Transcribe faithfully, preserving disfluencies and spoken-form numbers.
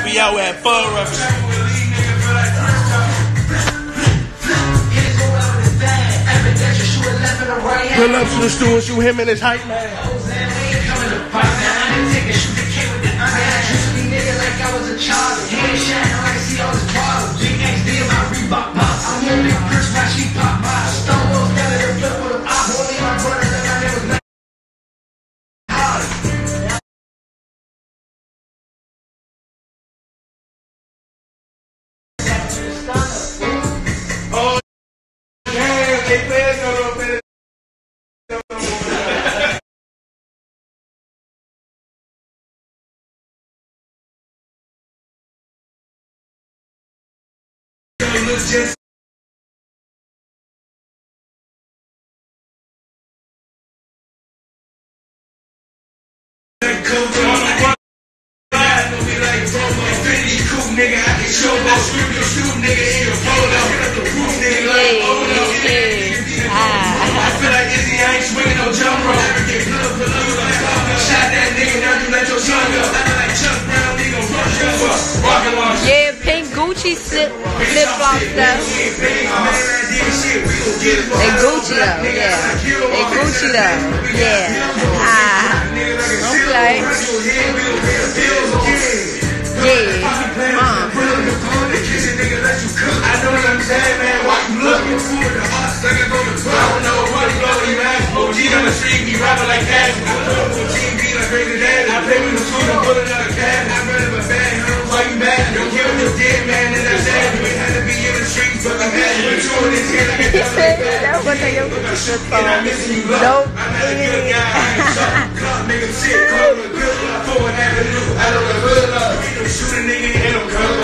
be out at Fun Rough. Pull up to the stool and shoot him and his hype man. Oh, damn, they players go to a just nigga, I can show my shoot shoot nigga in your polo. The roof nigga like polo. I feel like Izzy, I ain't swinging no jump rope. Shot that nigga, now you let your son go. I feel like Chuck Brown, nigga, rush over. Walking on. Yeah, pink Gucci slip flip flop stuff. They Gucci though, yeah. They Gucci though, yeah. Ah, don't play. Yeah, uh. I know what I'm saying, man. Why you looking for the heart? Like I go to twelve. I don't know what to blow you, man. O G on the street, be rapping like that. O G be like crazy dad. I play with the food, I'm pulling out a cab. I'm running my bag. Why you mad? Don't kill me, you're dead, man. And that's sad. You ain't had to be in the streets, but I'm mad. But you in this here like a That was like a good song. I'm missing you, love. Nope. I'm not a good guy. I ain't something. Nigga, shit, call me a good love. Forward Avenue. I don't know good love. Shoot a nigga and I'm coming.